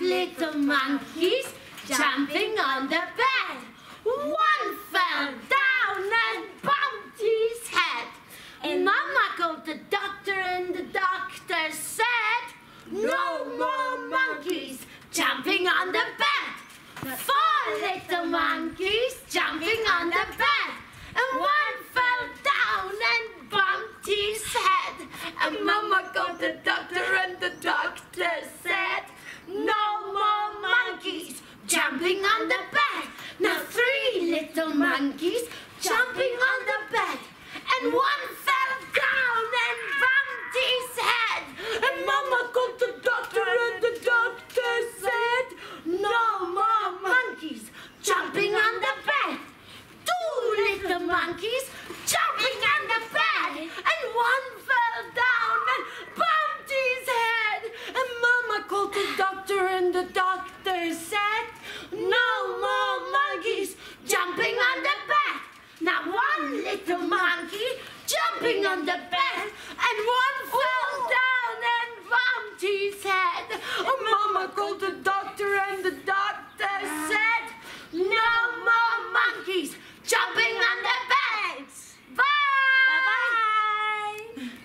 little monkeys jumping on the bed. One fell down and bumped his head. And Mama called the doctor and the doctor said, "No more monkeys jumping on the bed." 4 little monkeys jumping on the bed. And one fell down and bumped his head. And Mama called the doctor and the doctor said, "No more monkeys jumping on the bed." Now 3 little monkeys jumping on the bed. And one fell down and bumped his head. And Mama called the doctor and the doctor said, "No more monkeys jumping on the bed." 2 little monkeys jumping on the bed. And one fell down and bumped his head. And Mama called the doctor and the doctor said, "No more monkeys jumping on the bed." Now 1 little monkey jumping on the bed. And one fell down and bumped his head. And Mama called the doctor